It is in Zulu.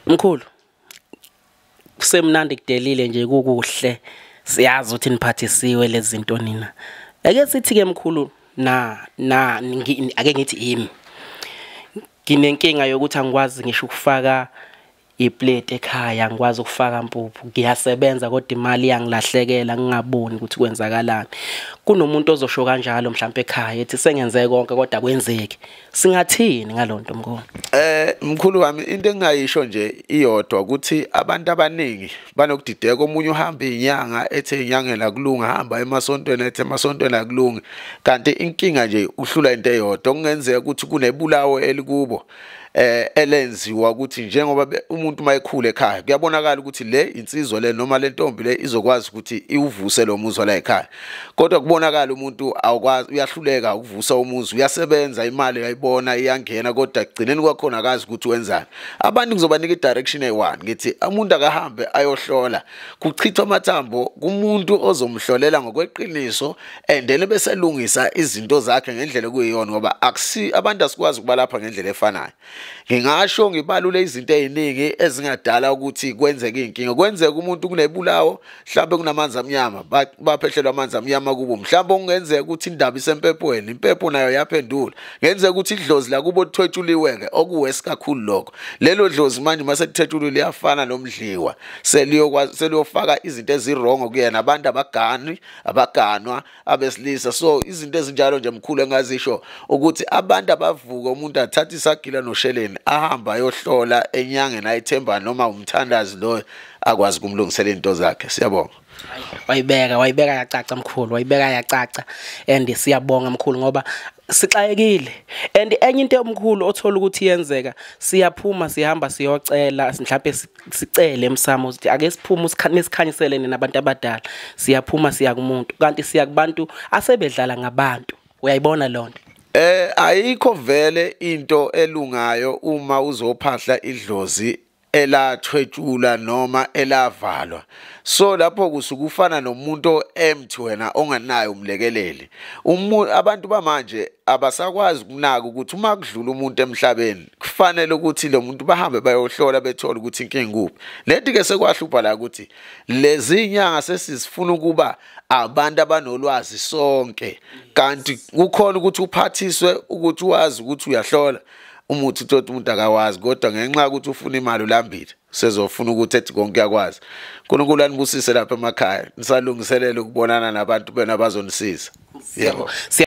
Mkhulu, kusemnandi kudelile nje kukuhle. Siyazi ukuthi niphathisiwe lezi zinto nina. Ake sithi ke mkhulu ake ngithi yimi. Nginenkinga yokuthi angikwazi ngisho ukufaka iplate ekhaya, ngikwazi ukufaka impuphu. Ngiyasebenza kodwa imali yangilahlekela ngingaboni ukuthi kwenzakalani. Kunomuntu ozosho kanjalo mhlawumbe ekhaya ethi sengenze konke kodwa kwenzeki. Singathini ngalonto mkhulu? Mkhulu wami into engayisho nje iyodwa ukuthi abantu abaningi banokudideka. Omunye uhamba inyanga ethe inyangela kulunga, hamba emasontweni ethe emasontweni akulungi. Kanti inkinga nje uhlula into eyodwa. Okungenzeka ukuthi kunebulawo elikubo elenziwa ukuthi njengoba umuntu mayekhula ekhaya kuyabonakala ukuthi le insizwa le noma le ntombi le izokwazi ukuthi iwuvuse lo muzi la ekhaya. Kodwa kubonakala umuntu awukwazi, uyahluleka ukuvusa umuzi, uyasebenza, imali uyayibona iyangena kodwa egcineni kwakhona akazi ukuthi wenzani. Abantu kuzobanika i-direction eyi-1 ngithi umuntu akahambe ayohlola, kuchithwa amathambo kumuntu ozomhlolela ngokweqiniso endele bese lungisa izinto zakhe ngendlela kuyiyona, ngoba abantu asikwazi ukuba lapha ngendlela efanayo. Ngingasho ngibalule izinto eziningi ezingadala ukuthi kwenzeke inkinga. Kwenzeka umuntu kunebulawo, mhlawumbe kunamanzi amnyama, baphehlelwa amanzi amnyama kubo. Mhlawumbe kungenzeka ukuthi indaba isempepweni, impepho nayo yaphendula. Ngenzeka ukuthi idlozi la kubo lithwetshuliweke, okuwesi kakhulu lokho. Lelo dlozi manje mase lithwetshulwe liyafana nomdliwa. Seliyofaka izinto ezirongo kuyena, abantu abaganwa abesilisa. So izinto ezinjalo nje mkhulu engazisho ukuthi abantu abavuka, umuntu athatha isagila nosheleni ahamba ayohlola enyangeni ayithemba noma umthandazi lo akwazi kumlungisela into zakhe. Siyabonga. Wayibeka yacaca mkhulu, wayibeka yacaca and siyabonga mkhulu ngoba sixayekile. And enye into omkhulu othola ukuthi yenzeka, siyaphuma sihamba siyocela, mhlawumbe sicele emsamo ukuthi ake siphume sikhanyisele nabantu abadala. Siyaphuma siya kumuntu kanti siya kubantu asebedlala ngabantu. Uyayibona lonto? Ayikho vele into elungayo uma uzophahla idlozi elathwetshula noma elavalwa. So lapho kusukufana nomuntu empty wena onganayo umlekeleli. Abantu bamanje abasakwazi kunaka ukuthi uma kudlula umuntu emhlabeni kufanele ukuthi lo muntu bahambe bayohlola bethola ukuthi inkinga kuphi. Lethi ke sekwahlupha la ukuthi lezi inyanga sesifuna ukuba abantu abanolwazi sonke, kanti kukhona ukuthi uphathiswe ukuthi wazi ukuthi uyahlola umuthi uthi umuntu akawazi, kodwa ngenxa ukuthi ufuna imali ulambile sezofuna ukuthi ethi konke yakwazi. uNkulunkulu anibusise lapha emakhaya, nisalungiselela ukubonana nabantu bena bazonisiza. Yebo.